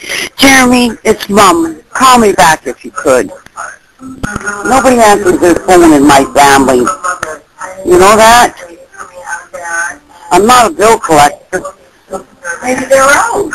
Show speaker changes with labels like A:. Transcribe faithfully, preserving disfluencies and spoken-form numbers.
A: Jeremy, it's Mom. Call me back if you could. Nobody answers their phone in my family. You know that? I'm not a bill collector.
B: Maybe they're out.